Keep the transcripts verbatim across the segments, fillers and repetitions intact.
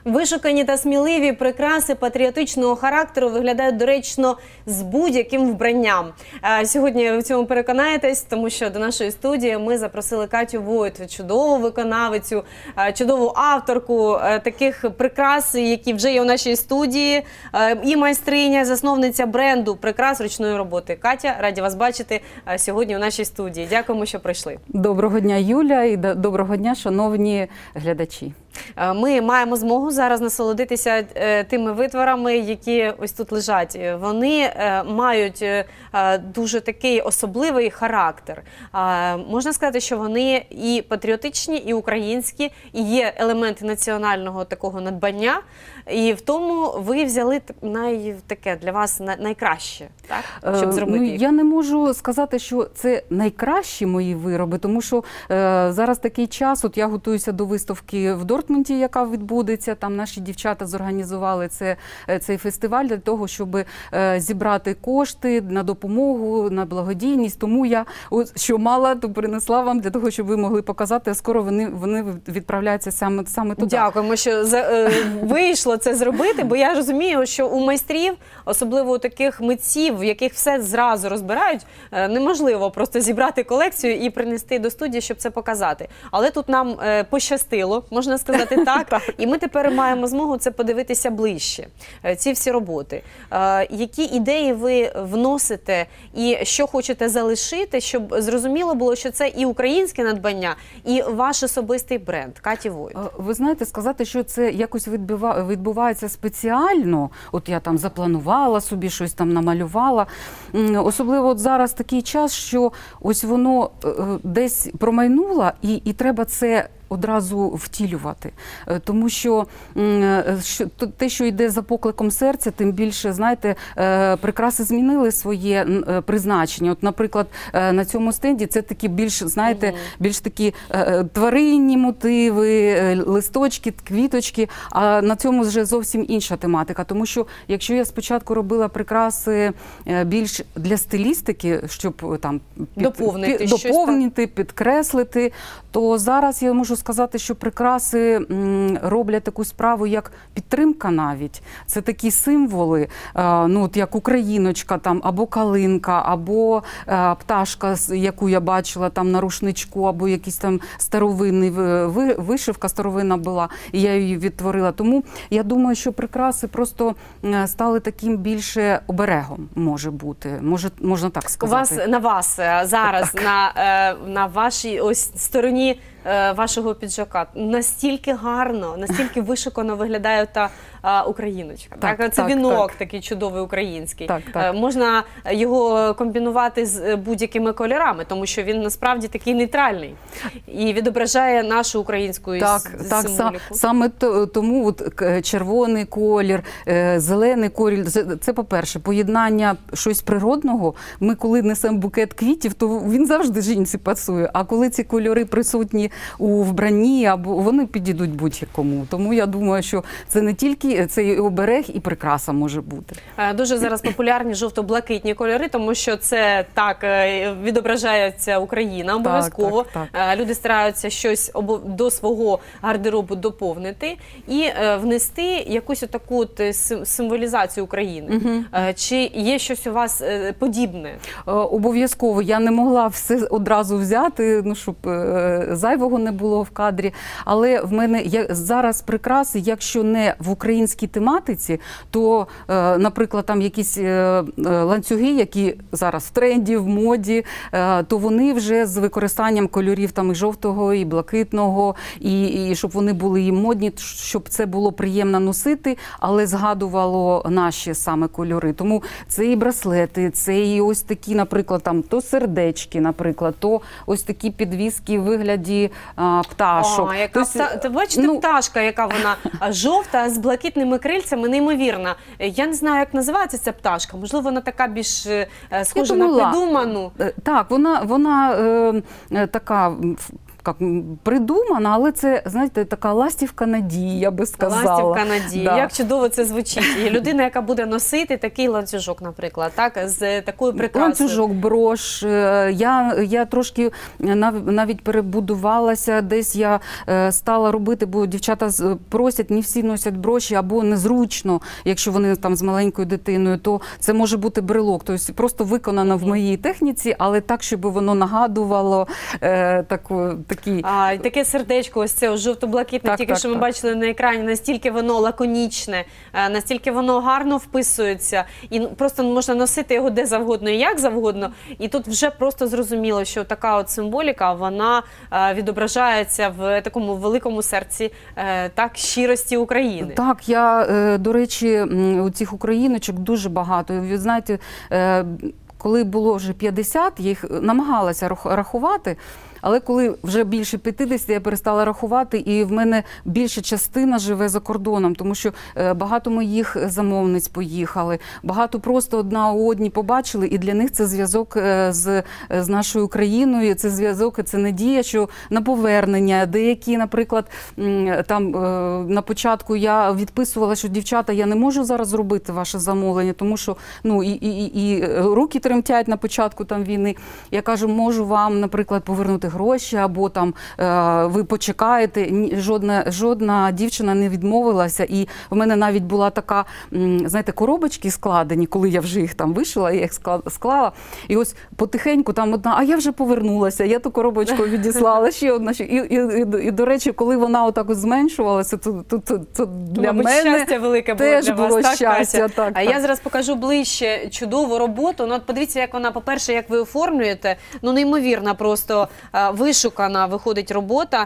Вишукані та сміливі прикраси патріотичного характеру виглядають доречно з будь-яким вбранням. Сьогодні ви в цьому переконаєтесь, тому що до нашої студії ми запросили Катю Войт, чудову виконавицю, чудову авторку таких прикрас, які вже є у нашій студії, і майстриня, засновниця бренду прикрас ручної роботи. Катя, раді вас бачити сьогодні у нашій студії. Дякуємо, що прийшли. Доброго дня, Юля, і доброго дня, шановні глядачі. Ми маємо змогу зараз насолодитися тими витворами, які ось тут лежать. Вони мають дуже такий особливий характер. Можна сказати, що вони і патріотичні, і українські, і є елементи національного такого надбання. І в тому ви взяли най, таке для вас найкраще, так? Щоб зробити їх. Ну, я не можу сказати, що це найкращі мої вироби, тому що е, зараз такий час, от я готуюся до виставки в Дортмунді, яка відбудеться, там наші дівчата зорганізували це, цей фестиваль для того, щоб е, зібрати кошти на допомогу, на благодійність, тому я, от, що мала, то принесла вам для того, щоб ви могли показати, а скоро вони, вони відправляються саме, саме туди. Дякуємо, що за, е, вийшло це зробити, бо я розумію, що у майстрів, особливо у таких митців, в яких все зразу розбирають, неможливо просто зібрати колекцію і принести до студії, щоб це показати. Але тут нам е, пощастило, можна сказати так, і ми тепер маємо змогу це подивитися ближче, ці всі роботи. Е, які ідеї ви вносите і що хочете залишити, щоб зрозуміло було, що це і українське надбання, і ваш особистий бренд Каті Войт? Ви знаєте, сказати, що це якось відбувається спеціально, от я там запланувала собі, щось там намалювала. Особливо от зараз такий час, що ось воно десь промайнуло, і, і треба це одразу втілювати. Тому що те, що йде за покликом серця, тим більше, знаєте, прикраси змінили своє призначення. От, наприклад, на цьому стенді це такі більш, знаєте, більш такі тваринні мотиви, листочки, квіточки, а на цьому вже зовсім інша тематика. Тому що, якщо я спочатку робила прикраси більш для стилістики, щоб там доповнити, під, доповнити підкреслити, то зараз я можу сказати, що прикраси м, роблять таку справу, як підтримка навіть. Це такі символи, е, ну, от як україночка, там, або калинка, або е, пташка, яку я бачила там на рушничку, або якийсь там старовинний ви, вишивка старовинна була, і я її відтворила. Тому я думаю, що прикраси просто стали таким більше оберегом, може бути. Може, можна так сказати. У вас, на вас зараз, на, на вашій ось стороні вашого піджака настільки гарно, настільки вишукано виглядає та а, україночка. Так, так? Це так, вінок так. такий чудовий український. Так, так. Можна його комбінувати з будь-якими кольорами, тому що він насправді такий нейтральний і відображає нашу українську так, символіку. Так, саме тому от, червоний колір, зелений колір, це по-перше, поєднання щось природного. Ми коли несемо букет квітів, то він завжди жінці пасує, а коли ці кольори присутні у вбранні, або вони підійдуть будь-якому. Тому я думаю, що це не тільки це і оберег, і прикраса може бути. Дуже зараз популярні жовто-блакитні кольори, тому що це так відображається Україна обов'язково. Так, так, так. Люди стараються щось до свого гардеробу доповнити і внести якусь таку символізацію України. Угу. Чи є щось у вас подібне? Обов'язково. Я не могла все одразу взяти, ну, щоб зайвого не було в кадрі. Але в мене зараз прикраси, якщо не в українській тематиці, то, наприклад, там якісь ланцюги, які зараз в тренді, в моді, то вони вже з використанням кольорів там і жовтого, і блакитного, і, і щоб вони були і модні, щоб це було приємно носити, але згадувало наші саме кольори. Тому це і браслети, це і ось такі, наприклад, там то сердечки, наприклад, то ось такі підвіски в вигляді а, пташок. О, яка Тобто, пта... Ти бачите, ну... пташка, яка вона жовта, з блакитними крильцями, неймовірна. Я не знаю, як називається ця пташка. Можливо, вона така більш схожа на придуману. Так, вона, вона е, така як, придумана, але це, знаєте, така ластівка надії, я би сказала. Ластівка надії. Да. Як чудово це звучить. І людина, яка буде носити такий ланцюжок, наприклад, так, з такою прикрасою. Ланцюжок, брош. Я, я трошки навіть перебудувалася, десь я стала робити, бо дівчата просять, не всі носять броші, або незручно, якщо вони там з маленькою дитиною, то це може бути брелок. Тобто просто виконано в моїй техніці, але так, щоб воно нагадувало е, таку, такі... А, і таке сердечко, ось це жовто-блакитне, тільки так, що ми так. бачили на екрані, настільки воно лаконічне, настільки воно гарно вписується, і просто можна носити його де завгодно і як завгодно, і тут вже просто зрозуміло, що така от символіка, вона відображається в такому великому серці так, щирості України. Так, я, до речі, у цих україночок дуже багато. Ви знаєте, коли було вже п'ятдесят, я їх намагалася рахувати, але коли вже більше п'ятдесят, я перестала рахувати, і в мене більша частина живе за кордоном, тому що багато моїх замовниць поїхали, багато просто одна одні побачили, і для них це зв'язок з, з нашою Україною, це зв'язок, це надія, що на повернення. Деякі, наприклад, там на початку я відписувала, що дівчата, я не можу зараз зробити ваше замовлення, тому що ну, і, і, і руки тремтять на початку там війни. Я кажу, можу вам, наприклад, повернути гроші, або там е, ви почекаєте. Жодна, жодна дівчина не відмовилася. І в мене навіть була така, знаєте, коробочки складені, коли я вже їх там вишила, я їх склала. І ось потихеньку там одна, а я вже повернулася, я ту коробочку відіслала, ще одна. І, і, і, і до речі, коли вона отак ось зменшувалася, то, то, то, то для Мабуть, мене щастя велике було теж для вас, було так, щастя. Катя? Так, а так. я зараз покажу ближче чудову роботу. Ну, от подивіться, як вона, по-перше, як ви оформлюєте. Ну, неймовірна просто вишукана виходить робота.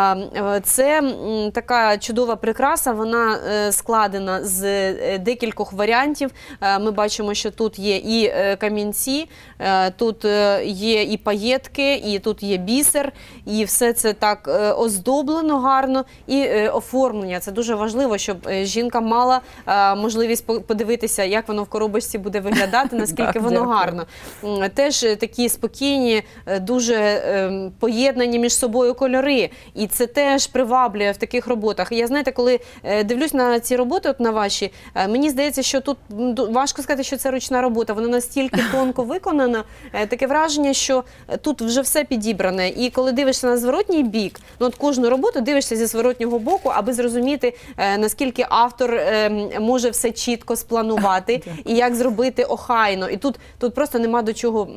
Це така чудова прикраса, вона складена з декількох варіантів. Ми бачимо, що тут є і камінці, тут є і паєтки, і тут є бісер, і все це так оздоблено гарно, і оформлення. Це дуже важливо, щоб жінка мала можливість подивитися, як воно в коробочці буде виглядати, наскільки воно гарно. Теж такі спокійні, дуже поєднані між собою кольори. І це теж приваблює в таких роботах. Я, знаєте, коли дивлюсь на ці роботи, от на ваші, мені здається, що тут важко сказати, що це ручна робота. Вона настільки тонко виконана, таке враження, що тут вже все підібране. І коли дивишся на зворотній бік, ну от кожну роботу дивишся зі зворотнього боку, аби зрозуміти, наскільки автор може все чітко спланувати і як зробити охайно. І тут, тут просто нема до чого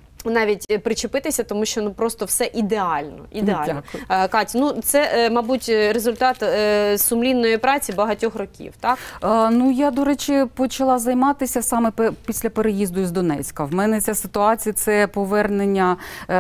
навіть причепитися, тому що ну просто все ідеально. ідеально. Дякую. Катя, ну це, мабуть, результат сумлінної праці багатьох років, так? А, ну, я, до речі, почала займатися саме після переїзду з Донецька. В мене ця ситуація – це повернення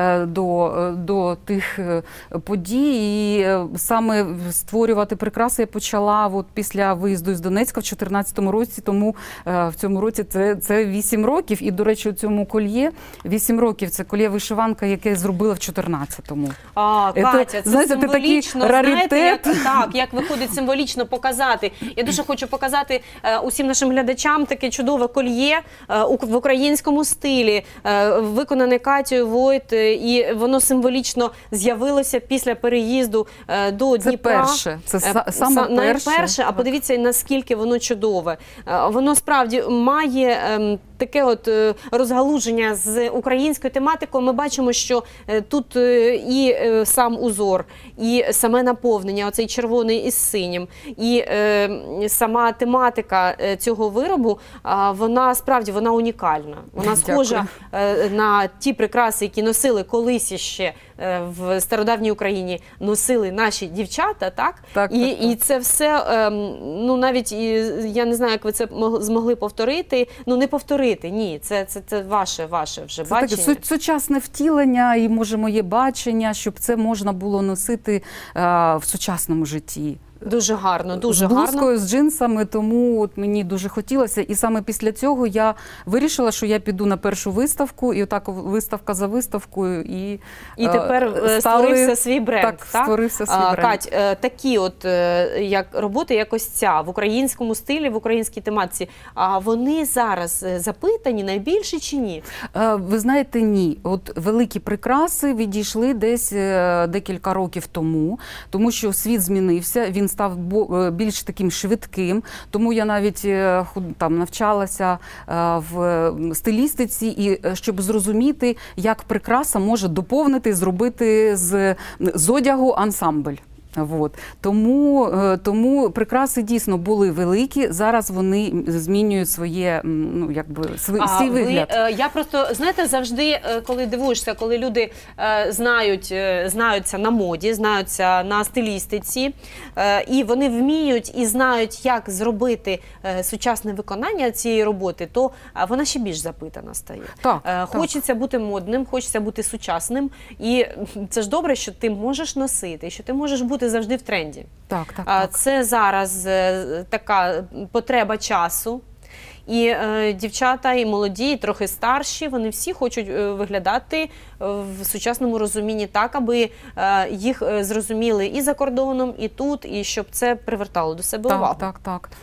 до, до тих подій. І саме створювати прикраси я почала от після виїзду з Донецька в дві тисячі чотирнадцятому році, тому в цьому році це, це вісім років. І, до речі, у цьому кольє вісім років. Це колє-вишиванка, яке я зробила в чотирнадцятому. А, Катя, це знаєте, символічно, це знаєте, як, так, як виходить символічно показати. Я дуже хочу показати е, усім нашим глядачам таке чудове кольє е, у, в українському стилі, е, виконане Катєю Войт, е, і воно символічно з'явилося після переїзду е, до Дніпра. Це перше, це е, саме са, перше. Найперше, а подивіться, наскільки воно чудове. Е, воно справді має е, таке от е, розгалуження з українською тематикою. Ми бачимо, що е, тут е, і е, сам узор, і саме наповнення, оцей червоний із синім, і е, сама тематика е, цього виробу, е, вона справді вона унікальна. Вона схожа е, на ті прикраси, які носили колись ще е, в стародавній Україні, носили наші дівчата, так? Так, і, так, так. і це все, е, ну навіть, я не знаю, як ви це змогли повторити, ну не повторити, ні, це, це, це ваше, ваше вже це бачення. Таке сучасне втілення і, може, моє бачення, щоб це можна було носити а, в сучасному житті. Дуже гарно, дуже з блузкою, гарно. з джинсами, тому от мені дуже хотілося. І саме після цього я вирішила, що я піду на першу виставку, і отак виставка за виставкою. І, І тепер е, створився свій бренд, так? так? створився свій А, бренд. Кать, е, такі от е, як роботи, як ось ця, в українському стилі, в українській тематиці, а вони зараз е, запитані найбільше чи ні? Е, Ви знаєте, ні. От великі прикраси відійшли десь е, декілька років тому, тому що світ змінився, він став бо- е, більш таким швидким, тому я навіть е, худ- там навчалася е, в стилістиці, і е, щоб зрозуміти, як прикраса може доповнити, зробити з, з одягу ансамбль. От. Тому, е, тому прикраси дійсно були великі, зараз вони змінюють своє, м, ну, якби, свій, А свій ви, вигляд. е, я просто, знаєте, завжди, е, коли дивуєшся, коли люди е, знають, е, знаються на моді, знаються на стилістиці, е, і вони вміють і знають, як зробити е, сучасне виконання цієї роботи, то е, вона ще більш запитана стає. Так, Е, так. Хочеться бути модним, хочеться бути сучасним, і це ж добре, що ти можеш носити, що ти можеш бути завжди в тренді. Так, так, А так. Це зараз е, така потреба часу. І е, дівчата, і молоді, і трохи старші, вони всі хочуть е, виглядати е, в сучасному розумінні так, аби е, їх е, зрозуміли і за кордоном, і тут, і щоб це привертало до себе увагу. Так, так, так.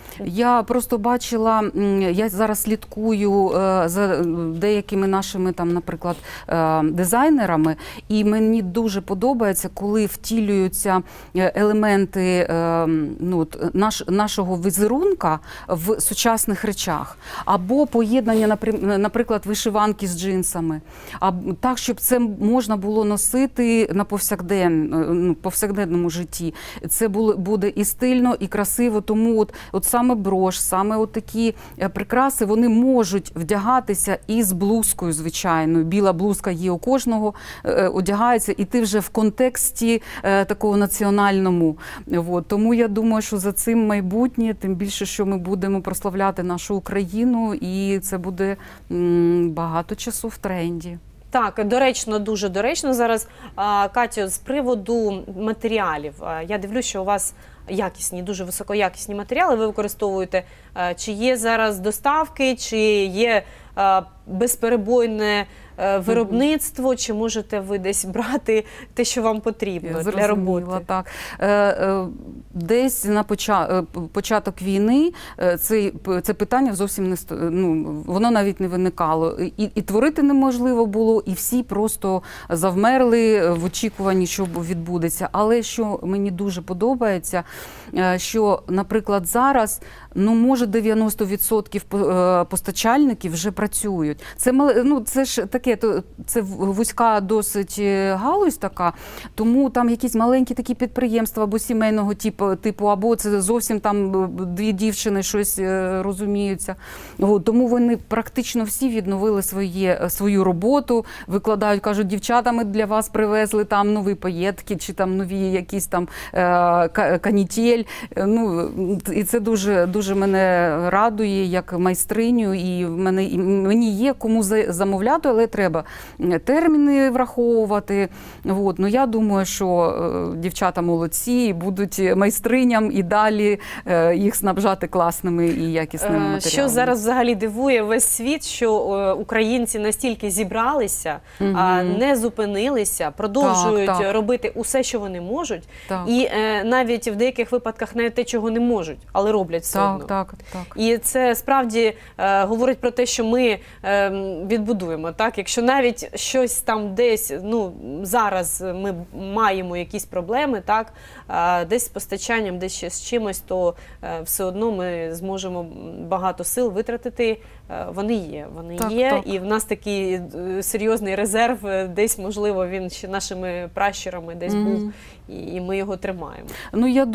Я просто бачила, м, я зараз слідкую е, за деякими нашими, там, наприклад, е, дизайнерами, і мені дуже подобається, коли втілюються е, елементи е, ну, от, наш, нашого візерунка в сучасних речах. Або поєднання, напри- наприклад, вишиванки з джинсами. А так, щоб це можна було носити на повсякден, ну, повсякденному житті. Це було, буде і стильно, і красиво. Тому от, от саме брош, саме от такі е, прикраси, вони можуть вдягатися і з блузкою звичайною. Біла блузка є у кожного, е, одягається, і ти вже в контексті е, такого національному. От. Тому я думаю, що за цим майбутнє, тим більше, що ми будемо прославляти нашу Україну, і це буде м, багато часу в тренді. Так, доречно, дуже доречно зараз. А, Катю, з приводу матеріалів. А, Я дивлюсь, що у вас якісні, дуже високоякісні матеріали ви використовуєте. А, Чи є зараз доставки, чи є а, безперебойне е, виробництво, чи можете ви десь брати те, що вам потрібно Я для роботи? зрозуміла, так. Е, е, Десь на поча- е, початок війни е, це, це питання зовсім не сто- ну, воно навіть не виникало. І, і творити неможливо було, і всі просто завмерли в очікуванні, що відбудеться. Але що мені дуже подобається, е, що, наприклад, зараз, ну, може, дев'яносто відсотків по- е, постачальників вже працюють. Це, мал- ну, це ж таке, то- це вузька досить е, галузь така, тому там якісь маленькі такі підприємства або сімейного типу, типу або це зовсім там дві дівчини щось е, розуміються. От, тому вони практично всі відновили своє, свою роботу, викладають, кажуть, дівчата, ми для вас привезли там нові паєтки, чи там нові якісь там е, ка- канітель. Е, Ну, і це дуже, дуже мене радує як майстриню, і в мене, і мені є кому за- замовляти, але треба терміни враховувати. От. Ну, я думаю, що е, дівчата молодці і будуть майстриням і далі е, їх снабжати класними і якісними Е, матеріалами. Що зараз взагалі дивує весь світ, що е, українці настільки зібралися, а не зупинилися, продовжують Так, так. робити усе, що вони можуть, Так. і е, навіть в деяких випадках навіть те, чого не можуть, але роблять все одно. Так, так, так. І це справді е, говорить про те, що ми е, відбудуємо. Так? Якщо навіть щось там десь, ну, зараз ми маємо якісь проблеми, так? е, десь з постачанням, десь ще з чимось, то е, все одно ми зможемо багато сил витратити. Е, вони є, вони Так, є, так. і в нас такий е, серйозний резерв, е, десь, можливо, він ще нашими пращурами десь Мгм. був, і, і ми його тримаємо. Ну, я думаю,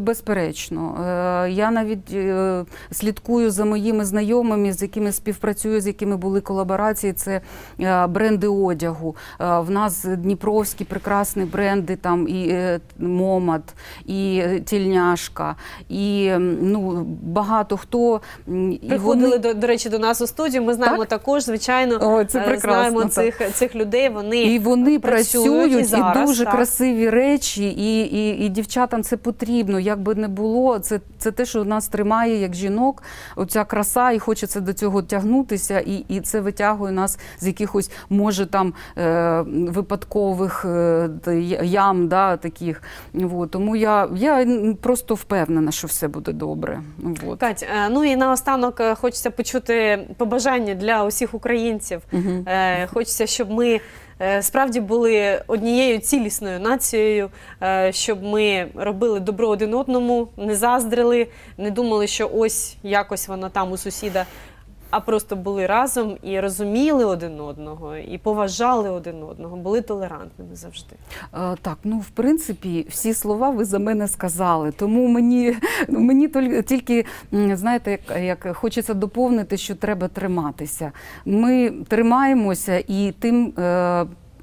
безперечно. Е, Я навіть е, слідкую за моїми знайомими, з якими співпрацюю, з якими були колаборації. Це е, бренди одягу. Е, В нас дніпровські прекрасні бренди, там і е, Момад, і Тільняшка, і м, ну, багато хто. м, і Приходили, вони- до, до речі, до нас у студію. Ми знаємо Так? також, звичайно, О, це е, прекрасно, знаємо так. цих, цих людей. Вони, І вони працюють, і, і, зараз, дуже так. красиві речі, і, і, і дівчатам це потрібно, як би не було. Це, це те, що нас тримає як жінок, оця краса, і хочеться до цього тягнутися, і, і це витягує нас з якихось, може, там е, випадкових е, та ям, да, таких. Вот. Тому я, я просто впевнена, що все буде добре. Вот. Кать, е, ну і наостанок е, хочеться почути побажання для усіх українців. Мгм. Е, Хочеться, щоб ми е, справді були однією цілісною нацією, е, щоб ми робили добро один одному, не заздрили, не думали, що ось якось воно там у сусіда, а просто були разом і розуміли один одного, і поважали один одного, були толерантними завжди. Е, Так, ну в принципі, всі слова ви за мене сказали. Тому мені, мені толь- тільки, м, знаєте, як, як хочеться доповнити, що треба триматися. Ми тримаємося і тим е,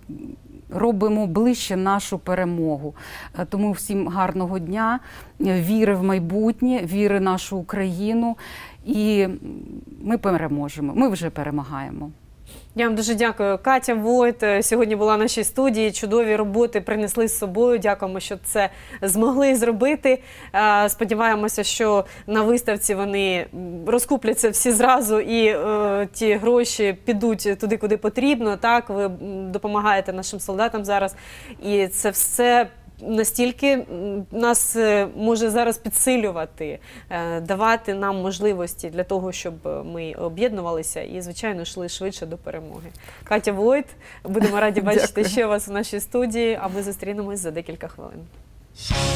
робимо ближче нашу перемогу. Е, Тому всім гарного дня, е, віри в майбутнє, віри в нашу Україну. І ми переможемо. Ми вже перемагаємо. Я вам дуже дякую. Катя Войт е, сьогодні була в нашій студії. Чудові роботи принесли з собою. Дякуємо, що це змогли зробити. Е, Сподіваємося, що на виставці вони розкупляться всі зразу і е, ті гроші підуть туди, куди потрібно. Так, ви м, допомагаєте нашим солдатам зараз. І це все настільки м, нас е, може зараз підсилювати, е, давати нам можливості для того, щоб ми об'єднувалися і, звичайно, йшли швидше до перемоги. Катя Войт, будемо раді бачити Дякую. ще вас у нашій студії, а ми зустрінемось за декілька хвилин.